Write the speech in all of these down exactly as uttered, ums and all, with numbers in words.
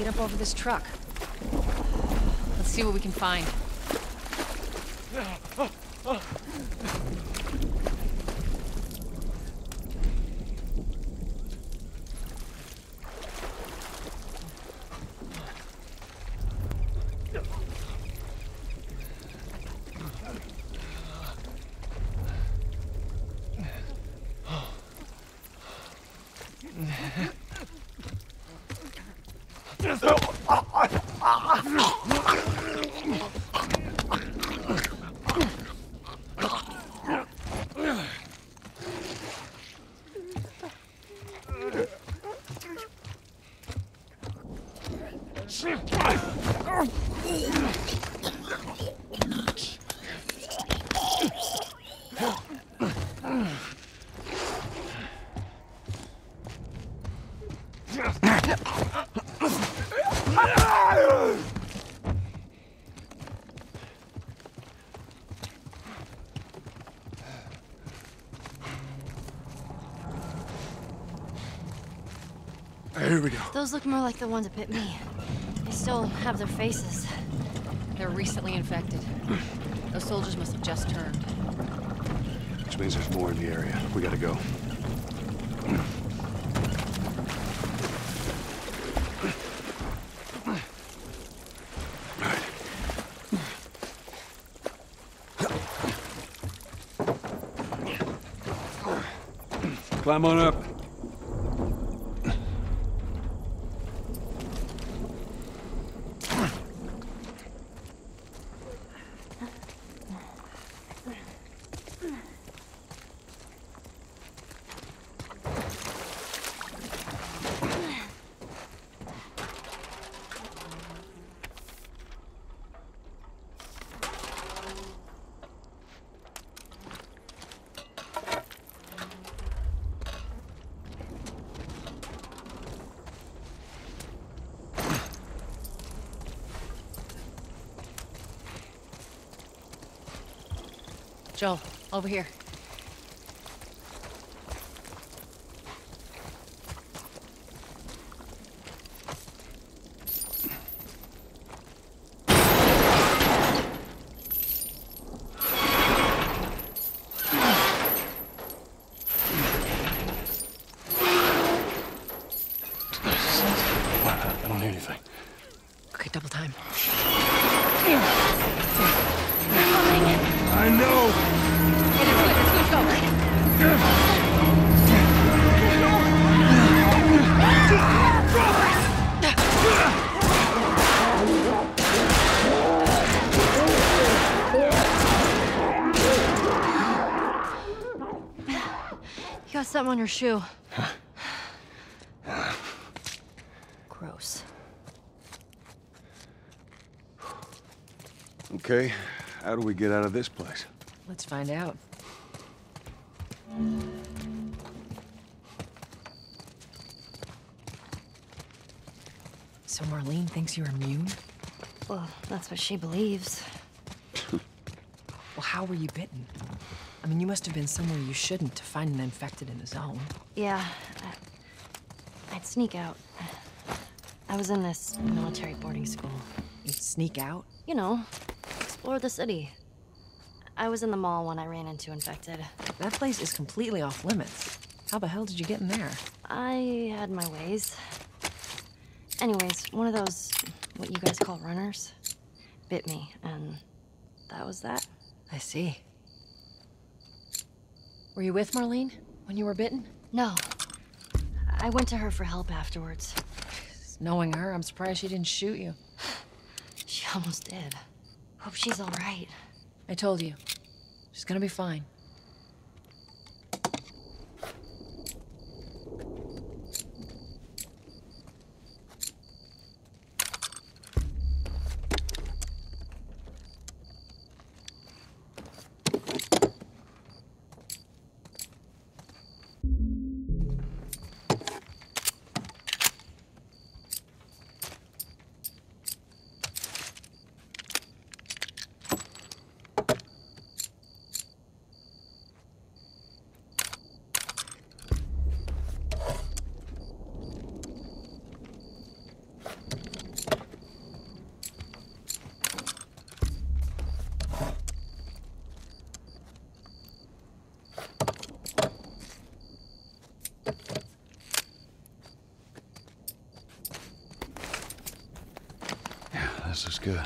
get up over this truck. Let's see what we can find. Here we go. Those look more like the ones that bit me. They still have their faces. They're recently infected. Those soldiers must have just turned. Which means there's more in the area. We gotta go. Climb on up. Joel, over here. I don't hear anything. Okay, double time. I know! Okay, let's go, let's go, You got something on your shoe. Gross. Okay, how do we get out of this place? Let's find out. So Marlene thinks you're immune? Well, that's what she believes. Well, how were you bitten? I mean, you must have been somewhere you shouldn't to find an infected in a zone. Yeah, I, I'd sneak out. I was in this military boarding school. You'd sneak out? You know, explore the city. I was in the mall when I ran into infected. That place is completely off limits. How the hell did you get in there? I had my ways. Anyways, one of those, what you guys call runners, bit me, and that was that. I see. Were you with Marlene when you were bitten? No. I went to her for help afterwards. Knowing her, I'm surprised she didn't shoot you. She almost did. Hope she's all right. I told you. She's gonna be fine. Yeah, this is good.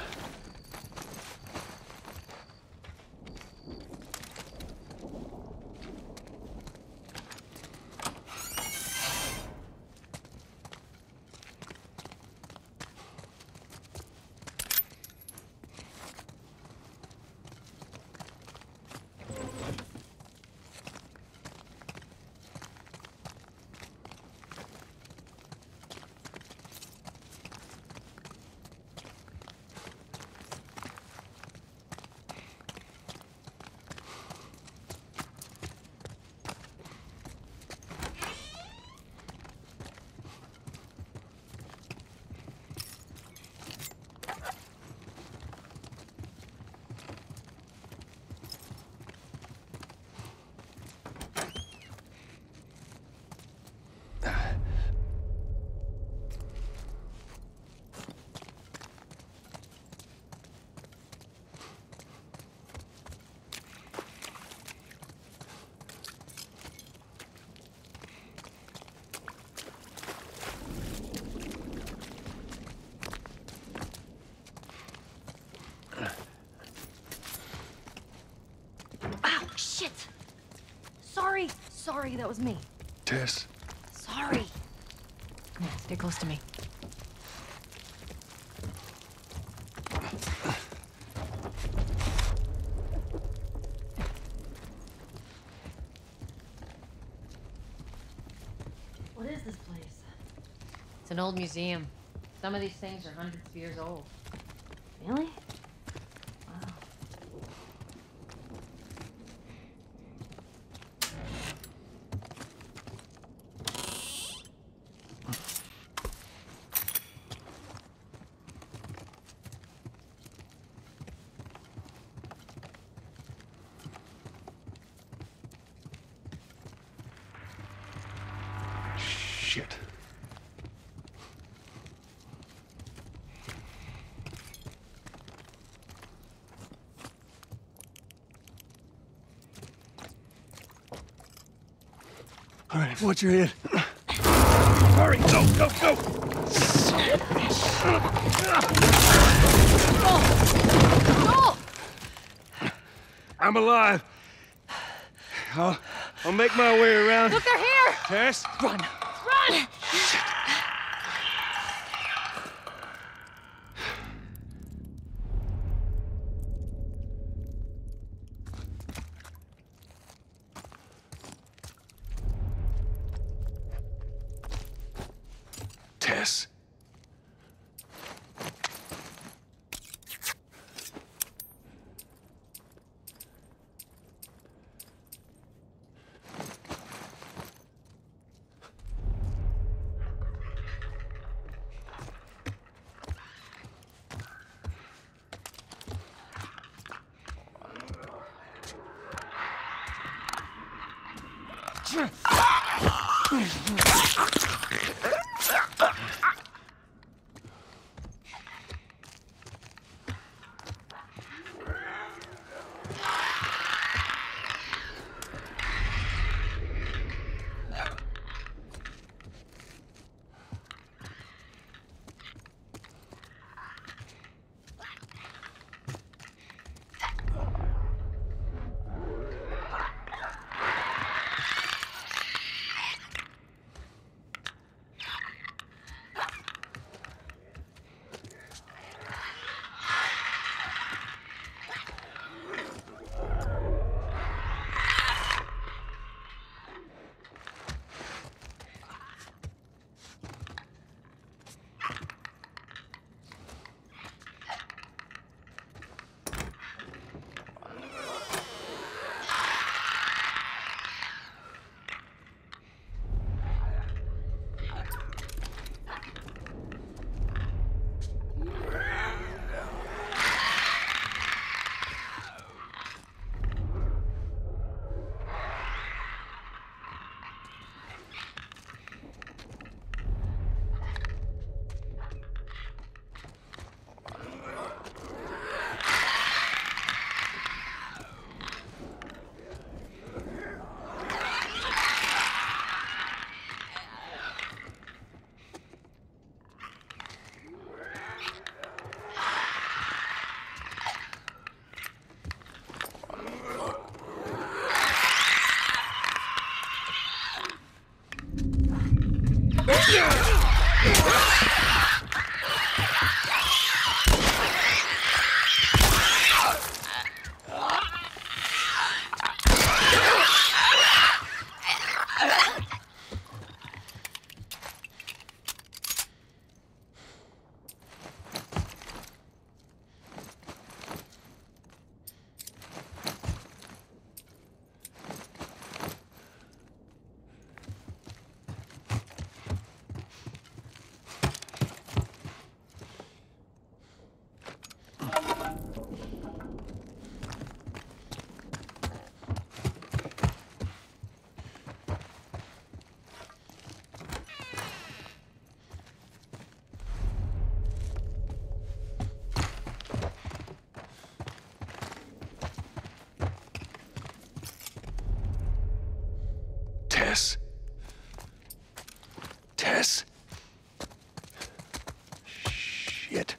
Shit! Sorry, sorry, that was me. Tess? Sorry. Come on, stay close to me. What is this place? It's an old museum. Some of these things are hundreds of years old. Really? Wow. Shit. All right, watch your head. Hurry, go, go, go! Oh! I'm alive. I'll, I'll make my way around. Look, they're here! Tess? Run! Run! Tess? Tess? Tess? Shit.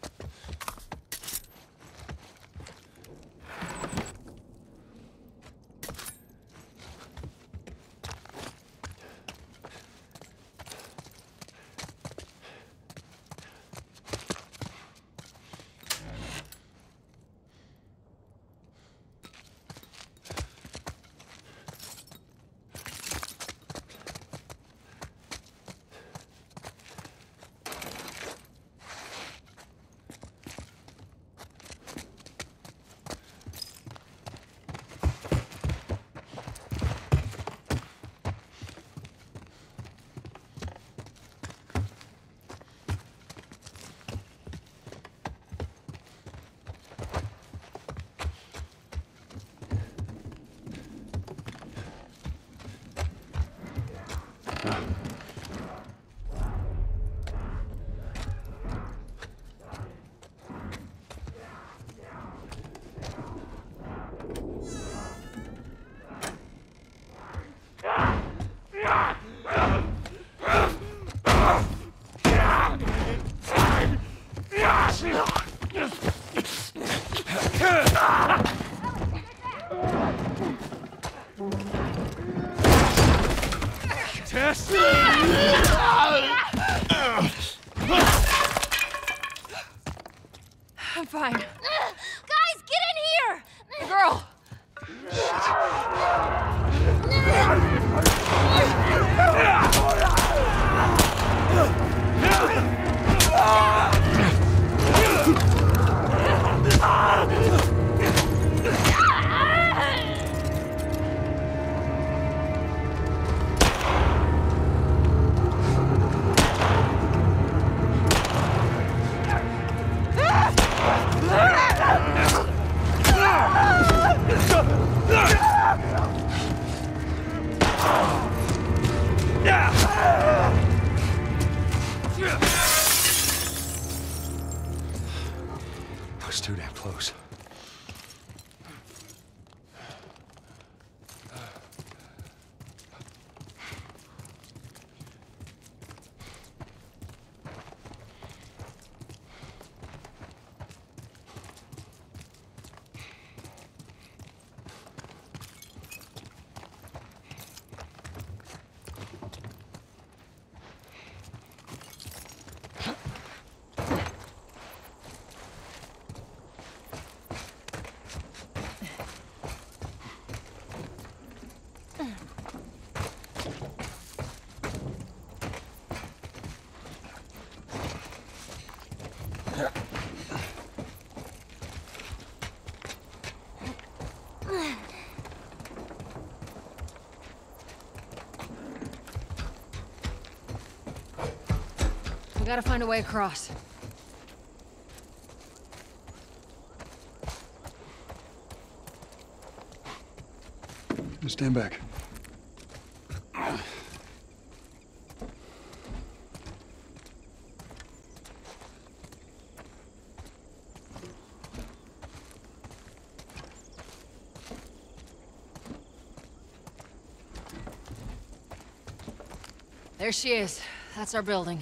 Tess? I'm fine. Guys, get in here! The girl! That was too damn close. We gotta find a way across. Stand back. There she is. That's our building.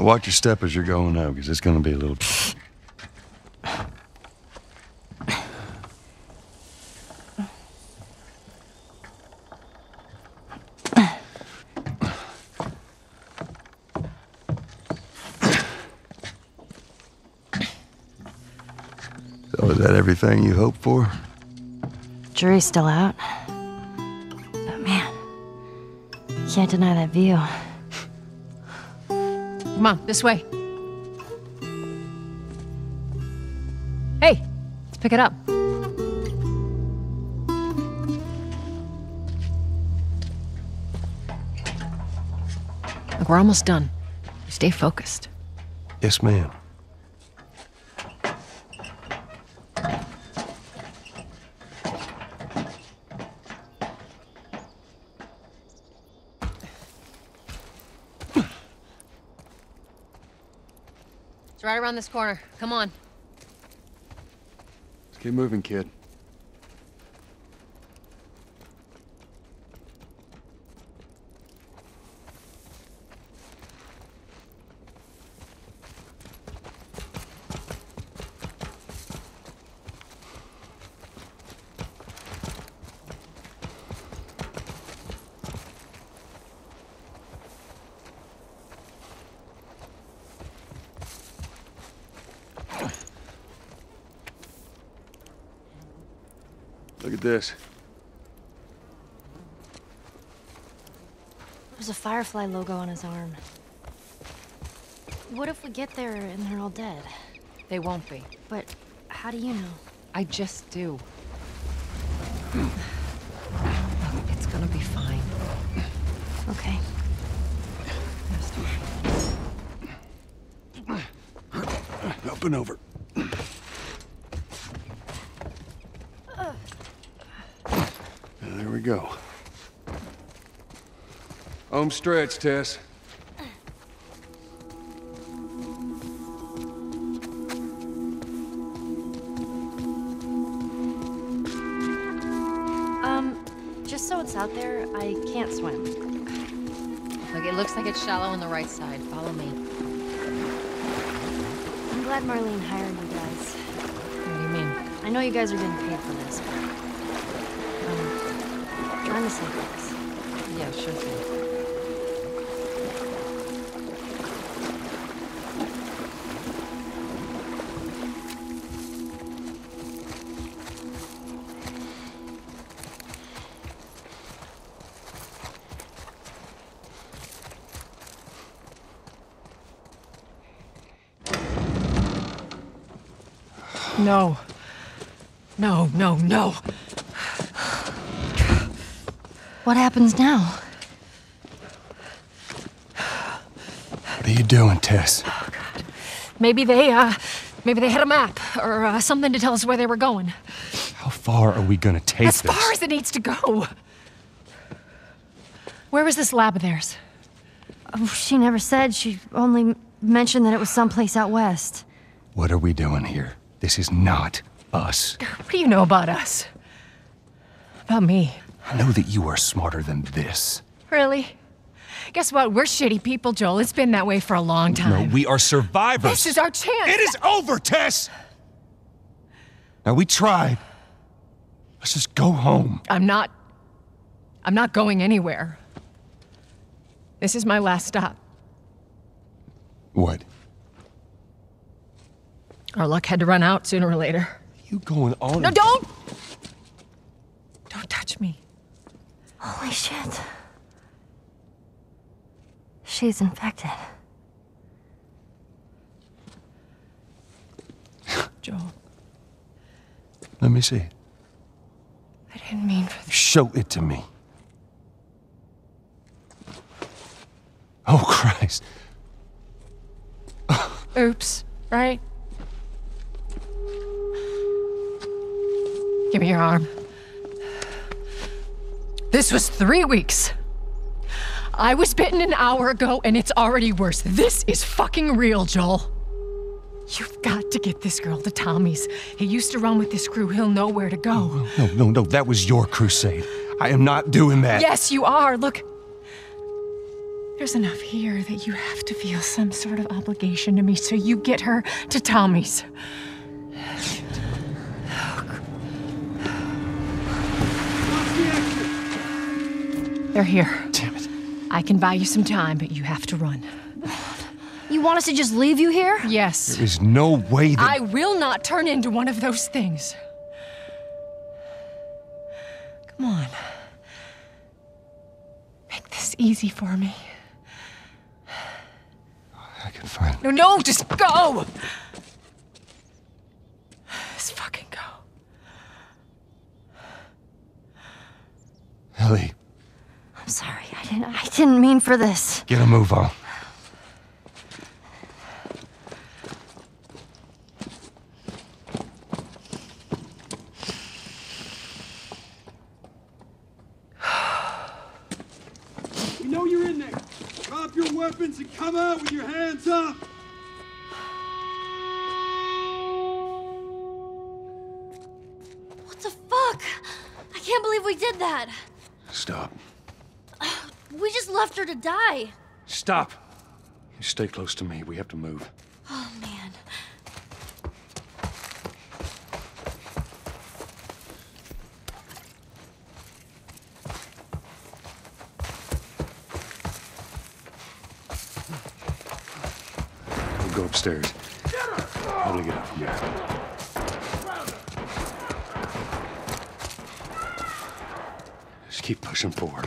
Watch your step as you're going up, because it's going to be a little... So is that everything you hoped for? Jury's still out. But man, can't deny that view. Come on, this way. Hey, let's pick it up. Look, we're almost done. Stay focused. Yes, ma'am. It's right around this corner. Come on. Let's keep moving, kid. Look at this. There's a Firefly logo on his arm. What if we get there and they're all dead? They won't be. But how do you know? I just do. Look, it's gonna be fine. Okay. Up and over. There we go. Home stretch, Tess. Um, just so it's out there, I can't swim. Look, it looks like it's shallow on the right side. Follow me. I'm glad Marlene hired you guys. What do you mean? I know you guys are getting paid for this, but... Um, trying to save things. Yeah, sure thing. No. No, no, no. What happens now? What are you doing, Tess? Oh, God. Maybe they, uh, maybe they had a map or uh, something to tell us where they were going. How far are we gonna take As this? far as it needs to go. Where was this lab of theirs? Oh, she never said. She only mentioned that it was someplace out west. What are we doing here? This is not us. What do you know about us? About me? I know that you are smarter than this. Really? Guess what? We're shitty people, Joel. It's been that way for a long time. No, we are survivors. This is our chance. It is over, Tess! Now, we tried. Let's just go home. I'm not... I'm not going anywhere. This is my last stop. What? Our luck had to run out sooner or later. You going on? No, and... don't! Don't touch me. Holy shit. She's infected. Joel, Let me see it. I didn't mean for this. Show it to me. Oh, Christ. Oops, right? Give me your arm. This was three weeks. I was bitten an hour ago, and it's already worse. This is fucking real, Joel. You've got to get this girl to Tommy's. He used to run with this crew. He'll know where to go. No, no, no. That was your crusade. I am not doing that. Yes, you are. Look. There's enough here that you have to feel some sort of obligation to me, so you get her to Tommy's. They're here. Damn it. I can buy you some time, but you have to run. You want us to just leave you here? Yes. There is no way that... I will not turn into one of those things. Come on. Make this easy for me. I can find... No, no, just go! Just fucking go. Ellie, I'm sorry, I didn't I didn't mean for this. get a move on. We know you're in there. Drop your weapons and come out with your hands up. What the fuck? I can't believe we did that. Stop. We just left her to die. Stop. You stay close to me. We have to move. Oh, man. We'll go upstairs. How do we get out from there? Just keep pushing forward.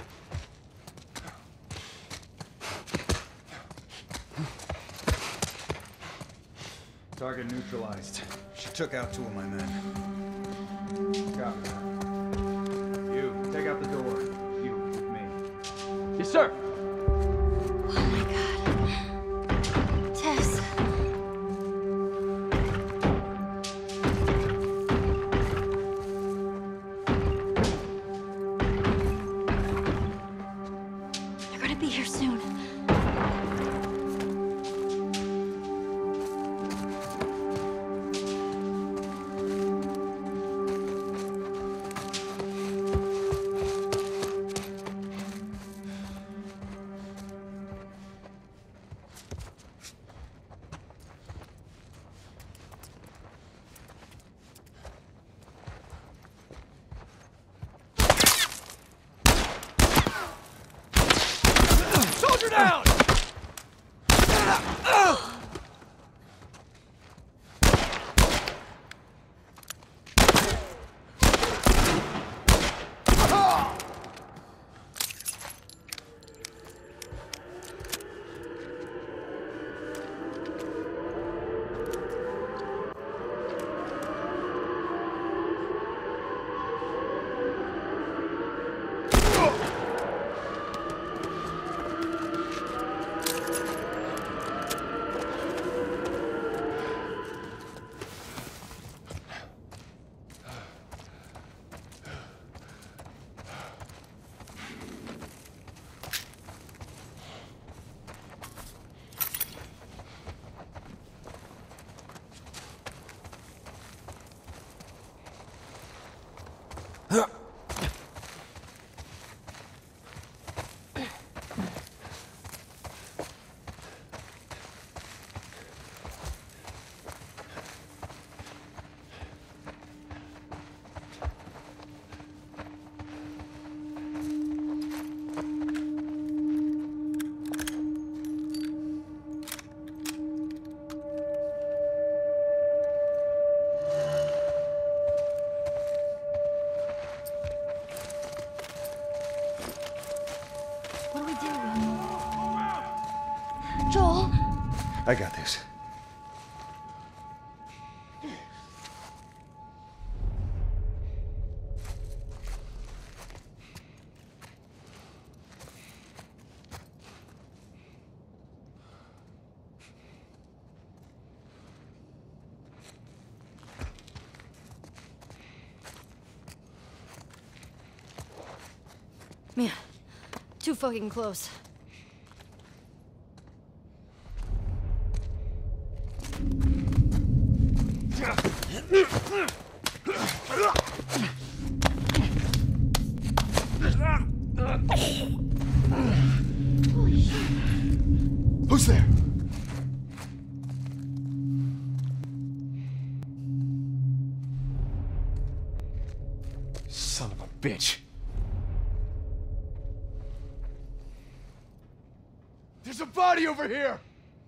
Target neutralized. She took out two of my men. Copy that. You, take out the door. You, with me. Yes, sir. Oh my god. Tess. They're gonna be here soon. Soldier down! What do we do? Joel? I got this. Man, too fucking close. Holy shit. Son of a bitch. There's a body over here!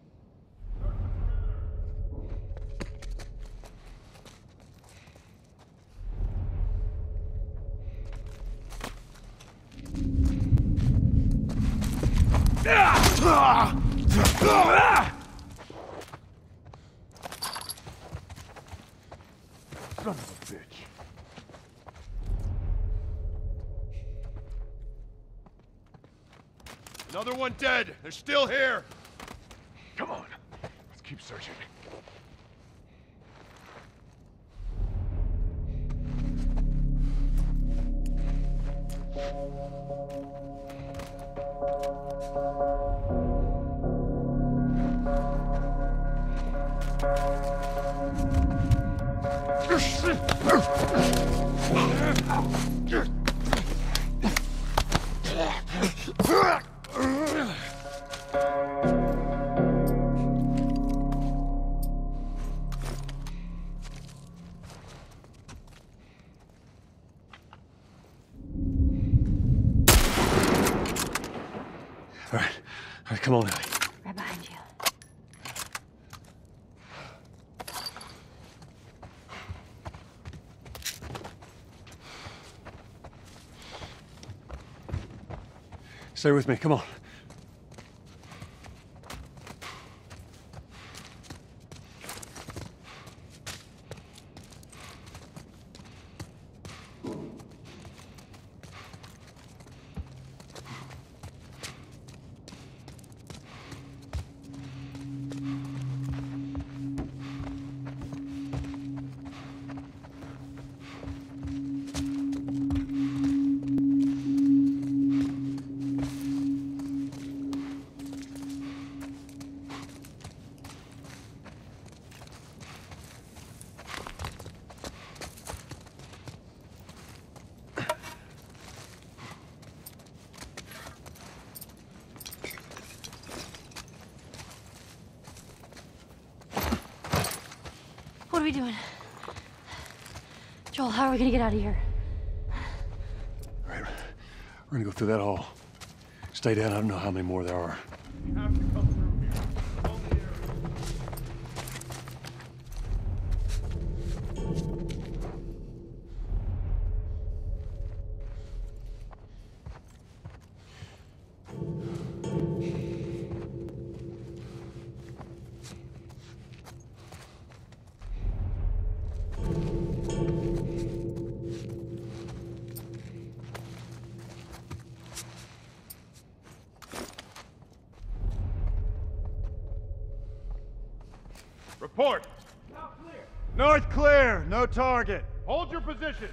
Son of a bitch. Another one dead. They're still here. Come on. Let's keep searching. All right, all right, come on, Ellie. Right behind you. Stay with me, come on. What are we doing? Joel, how are we gonna get out of here? All right, we're gonna go through that hall. Stay down, I don't know how many more there are. You have to come through here. Own the area. Report! South clear. North clear. No target. Hold your position.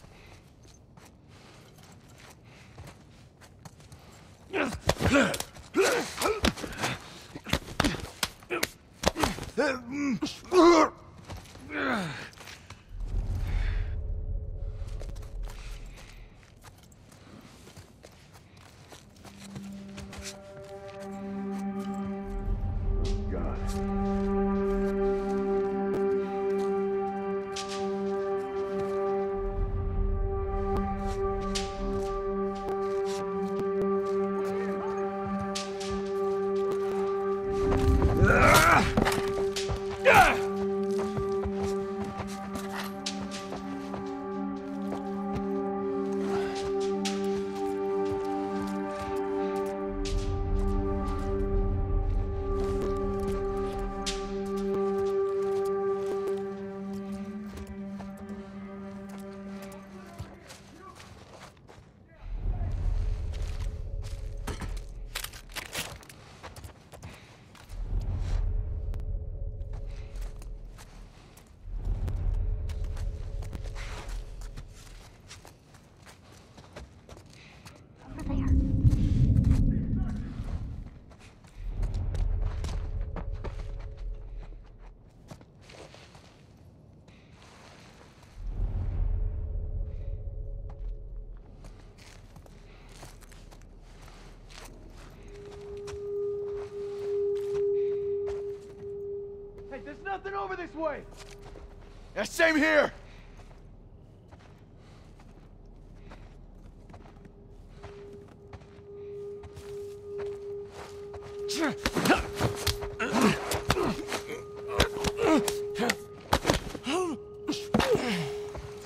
There's nothing over this way! Yeah, same here!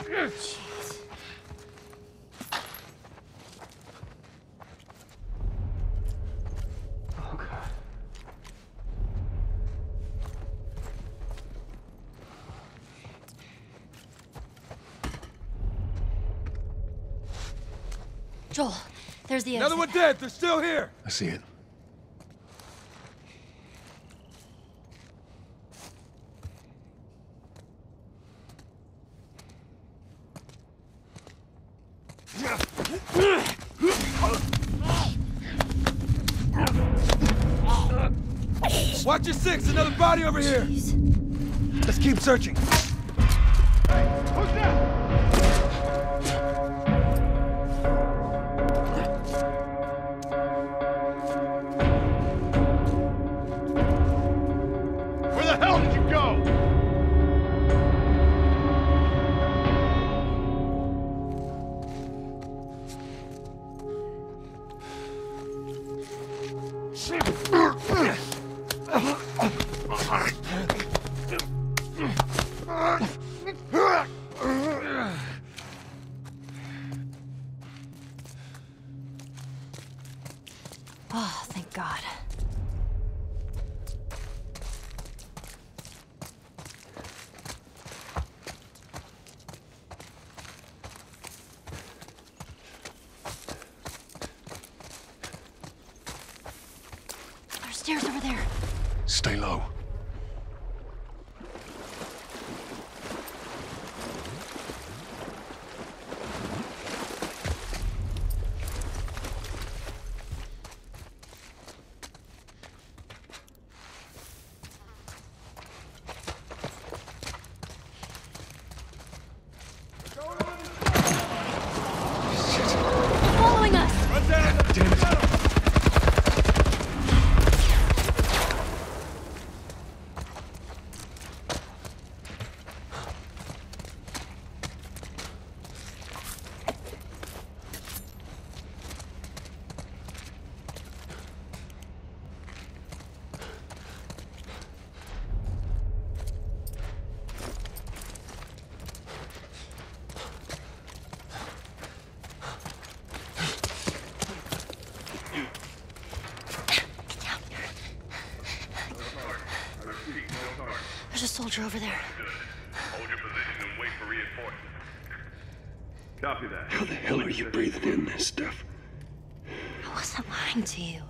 Jeez. Oh, God. Joel, there's the Another exit. one dead. They're still here. I see it. Watch your six. Another body over here. Jeez. Let's keep searching. Hey, who's that? Where the hell did you go? Oh, thank God. There's stairs over there. Stay low. Following us! Run down the Damn it. There's a soldier over there. Hold your position and wait for reinforcements. Copy that. How the hell are you breathing in this stuff? I wasn't lying to you.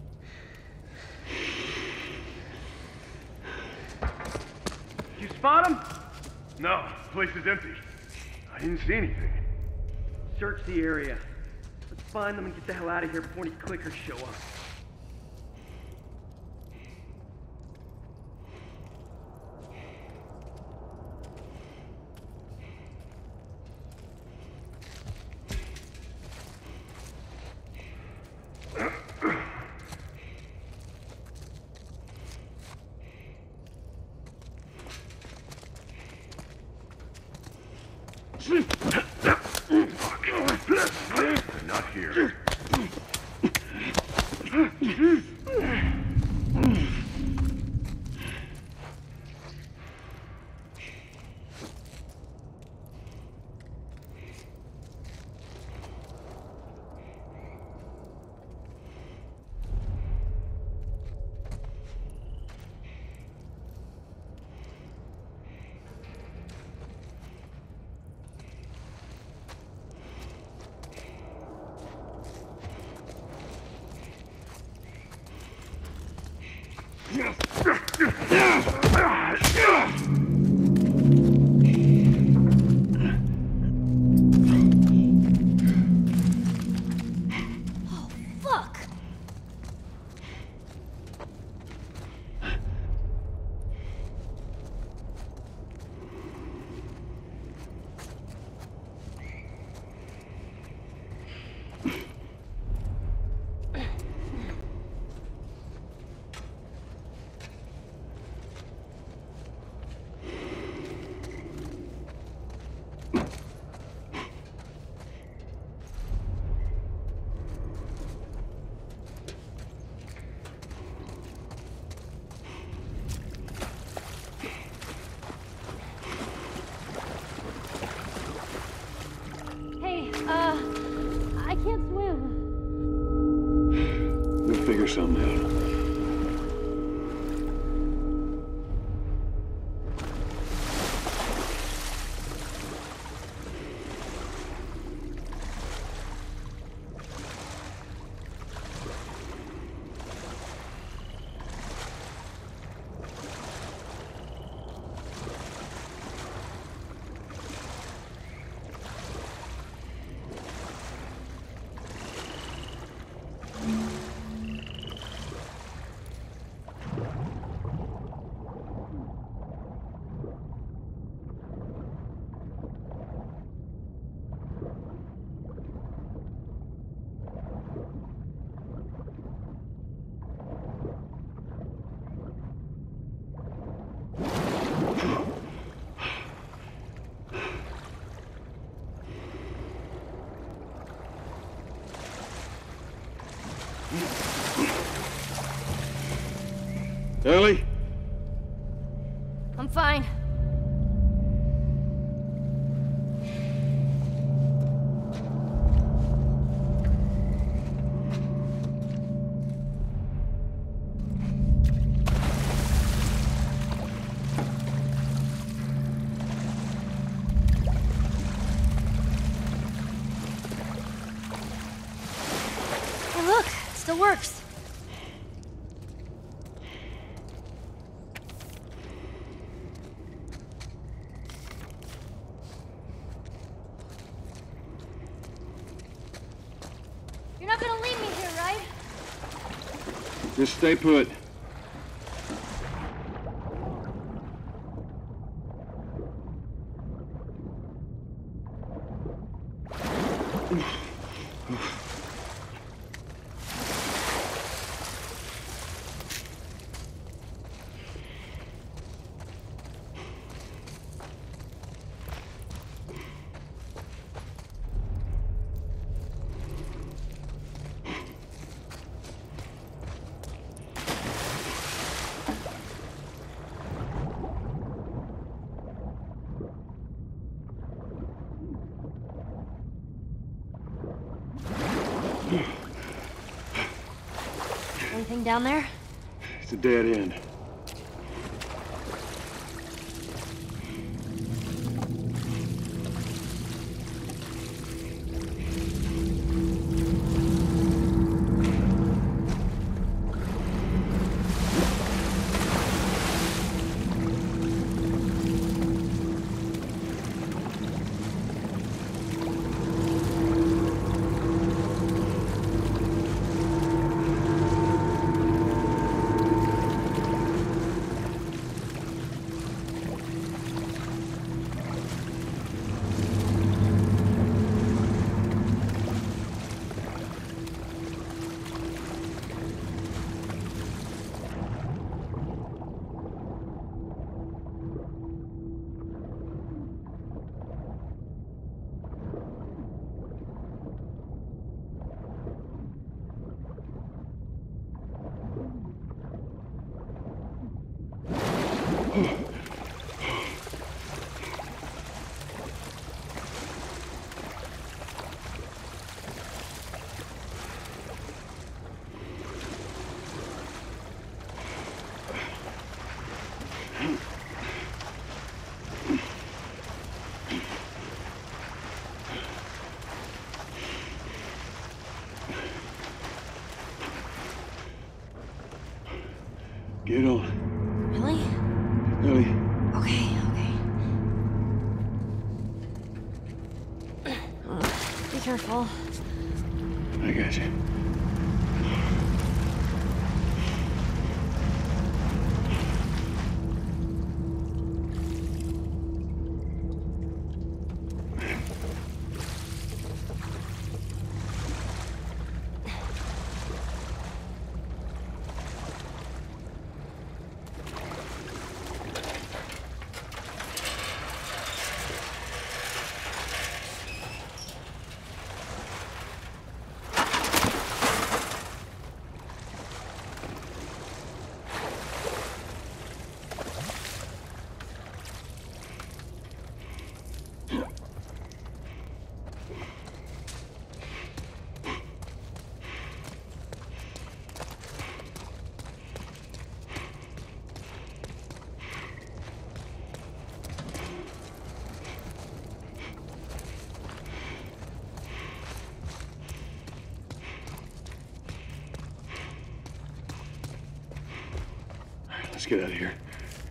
You spot him? No, the place is empty. I didn't see anything. Search the area. Let's find them and get the hell out of here before any clickers show up. They're not here. figure something out. Ellie? I'm fine. Hey, look, it still works. You're not gonna leave me here, right? Just stay put. Anything down there? It's a dead end. Get on. Really? Ellie. Okay, okay. Uh, be careful. I got you. Let's get out of here.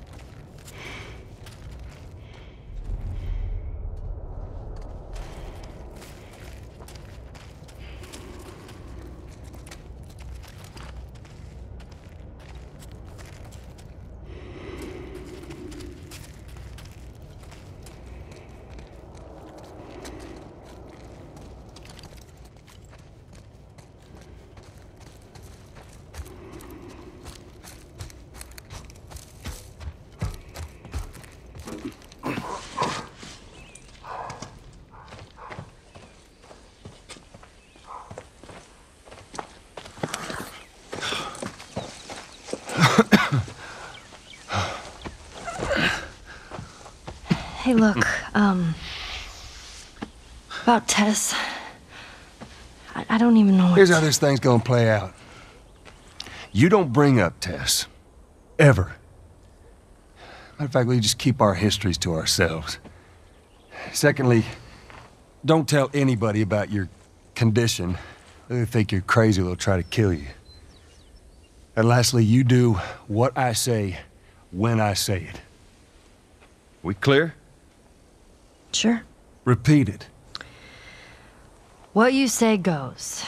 Hey, look, um... about Tess. I, I don't even know what Here's to... how this thing's gonna play out. You don't bring up Tess. Ever. Matter of fact, we just keep our histories to ourselves. Secondly, don't tell anybody about your condition. They think you're crazy, they'll try to kill you. And lastly, you do what I say when I say it. We clear? Sure. Repeat it. What you say goes.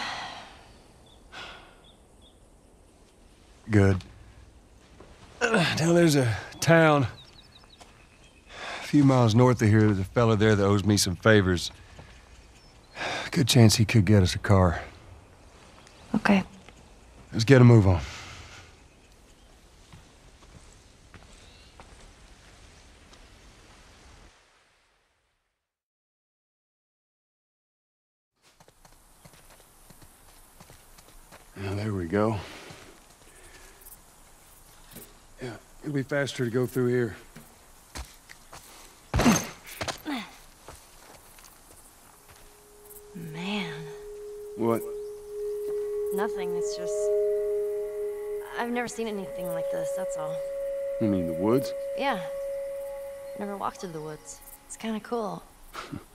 Good. Uh, now there's a town a few miles north of here. There's a fella there that owes me some favors. Good chance he could get us a car. Okay. Let's get a move on. Now, there we go. Yeah, it'll be faster to go through here. Man. What? Nothing, it's just... I've never seen anything like this, that's all. You mean the woods? Yeah. Never walked through the woods. It's kinda cool.